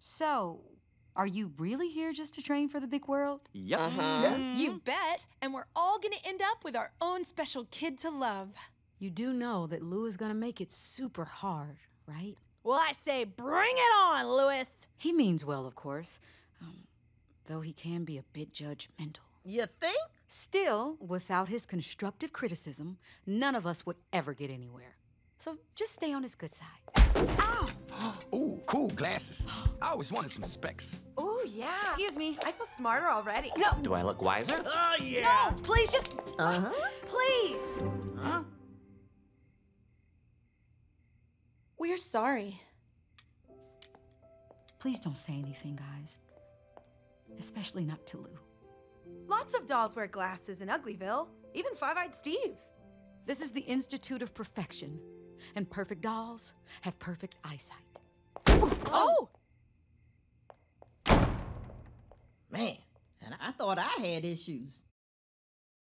So, are you really here just to train for the big world? Yep. Yeah. You bet. And we're all gonna end up with our own special kid to love. You do know that Lou is gonna make it super hard, right? Well, I say bring it on, Louis. He means well, of course, though he can be a bit judgmental. You think? Still, without his constructive criticism, none of us would ever get anywhere. So just stay on his good side. Ow! Ooh, cool glasses. I always wanted some specs. Oh, yeah. Excuse me. I feel smarter already. No, Do I look wiser? Oh, yeah. no, please just... Please. Huh? We're sorry. Please don't say anything, guys. Especially not to Lou. Lots of dolls wear glasses in Uglyville. Even Five-Eyed Steve. This is the Institute of Perfection, and perfect dolls have perfect eyesight. Oh! Man, and I thought I had issues.